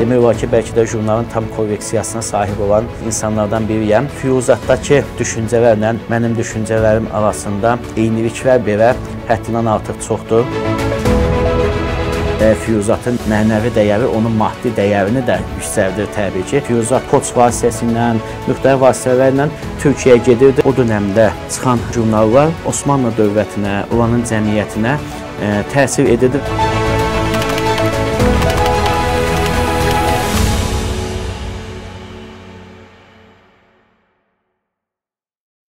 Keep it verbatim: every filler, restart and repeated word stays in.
Demək olar ki, bəlkə də jurnalın tam kolleksiyasına sahib olan insanlardan biriyəm. Füyuzatdakı düşüncələrlə mənim düşüncələrim arasında eyniliklər belə həddindən artıq çoxdur. Füyuzatın mənəvi dəyəri onun maddi dəyərini də yüksəldir təbii ki. Füyuzat poçt vasitəsilə, müxtəlif vasitələrlə Türkiyəyə gedirdi. O dönəmdə çıxan jurnallar Osmanlı dövlətinə, oranın cəmiyyətinə təsir edirdi.